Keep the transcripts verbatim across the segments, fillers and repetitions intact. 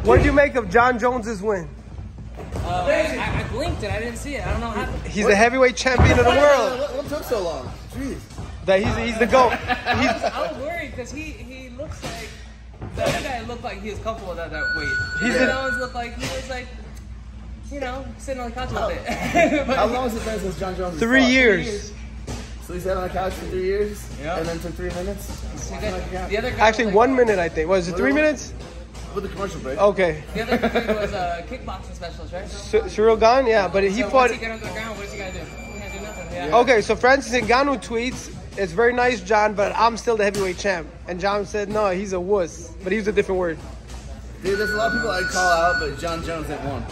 What do you make of John Jones's win? Uh, I, I blinked and I didn't see it. I don't know how. He's what? the heavyweight champion of the world. What, what took so long? Jeez. That he's he's the GOAT. He's, I was worried because he he looks like the other guy looked like he was comfortable at that weight. He's the the Jones looked like he was like, you know, sitting on the couch with it. How long has it been since John Jones? Three years. three years. So he sat on the couch for three years, yeah. and then took three minutes. The, the other guy Actually, like, one minute I think. Was it three minutes? With the commercial break. Okay. The other dude was a kickboxing specialist, right? Cyril Gane, yeah, but he so fought. Once he get on the ground, what is he gonna do? He can't do nothing. Yeah. Okay, so Francis Ngannou tweets, "It's very nice, John, but I'm still the heavyweight champ." And John said, "No, he's a wuss," but he used a different word. Dude, there's a lot of people I'd call out, but John Jones had one.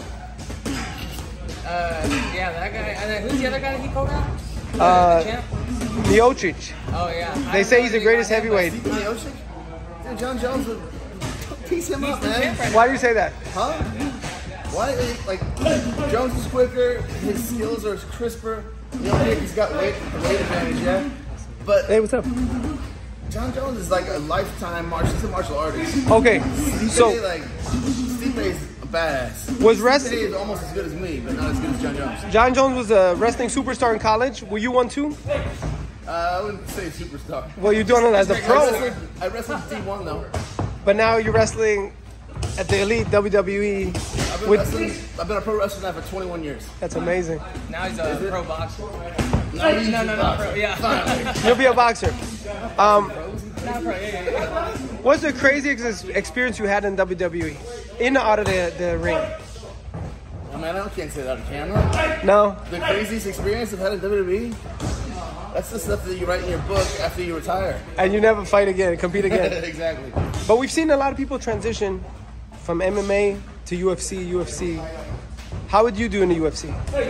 Uh, yeah, that guy. And then who's the other guy that he called out? Uh, the champ? Miocic. Oh yeah. They say he's the greatest heavyweight. Miocic? Dude, John Jones would piece him up, man. Why do you say that? Huh? Why? Like, Jones is quicker, his skills are crisper. You know, he's got weight, weight advantage, yeah. But hey, what's up? John Jones is like a lifetime martial. He's a martial artist. Okay, so like Stipe's a badass. Was wrestling is almost as good as me, but not as good as John Jones. John Jones was a wrestling superstar in college. Were you one too? Uh, I wouldn't say superstar. Well, you're doing it as a pro. I wrestled, I wrestled D one though. But now you're wrestling at the elite W W E. I've been, with, wrestling, I've been a pro wrestler now for twenty-one years. That's amazing. Now he's a pro boxer. No, no, no, no, no, pro. Yeah. Finally. You'll be a boxer. Um, Not pro. Yeah, yeah, yeah. What's the craziest experience you had in W W E? In or out of the, the ring? Oh, man, I can't say that on camera. No? The craziest experience I've had in W W E? That's the stuff that you write in your book after you retire. And you never fight again, compete again. Exactly. But we've seen a lot of people transition from M M A to U F C, U F C. How would you do in the U F C?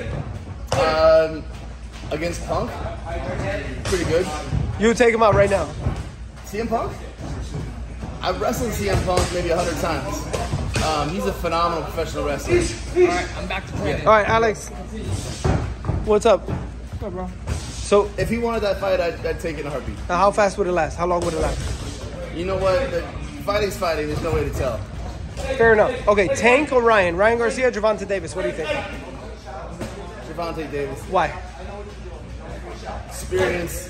Um, against Punk? Pretty good. You would take him out right now? C M Punk? I've wrestled C M Punk maybe a hundred times. Um, he's a phenomenal professional wrestler. All right, I'm back to training. All right, Alex. What's up? What's up, bro? So, if he wanted that fight, I'd, I'd take it in a heartbeat. Now how fast would it last? How long would it last? You know what? The fighting's fighting. There's no way to tell. Fair enough. Okay, Tank or Ryan? Ryan Garcia or Gervonta Davis? What do you think? Gervonta Davis. Why? Experience.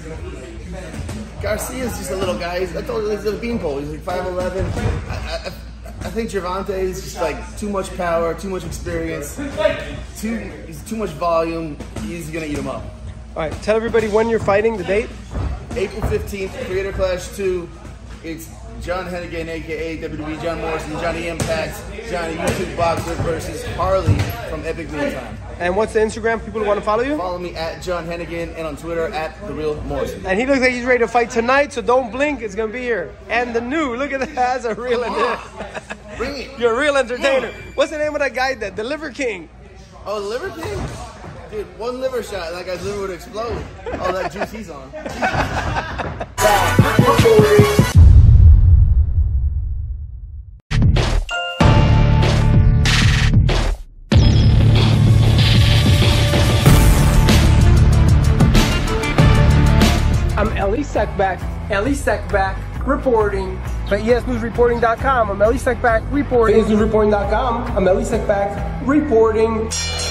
Garcia's just a little guy. He's, I told you, he's a beanpole. He's like five eleven. I, I, I think Gervonta is just like too much power, too much experience, too he's too much volume. He's gonna eat him up. All right, tell everybody when you're fighting, the date. April fifteenth, Creator Clash two. It's John Hennigan, aka W W E John Morrison, Johnny Impact, Johnny YouTube Boxer versus Harley from Epic Meantime. And what's the Instagram? People who want to follow you? Follow me at John Hennigan and on Twitter at The Real Morrison. And he looks like he's ready to fight tonight, so don't blink. It's gonna be here. And the new, look at that, that's a real. Bring it. You're a real entertainer. What's the name of that guy? That the Liver King. Oh, the Liver King. Dude, one liver shot and that guy's liver would explode. All that juice he's on. I'm Elie Seckbach, Elie Seckbach, reporting for E S News Reporting dot com. I'm Elie Seckbach, reporting. E S News Reporting dot com. I'm Elie Seckbach, reporting.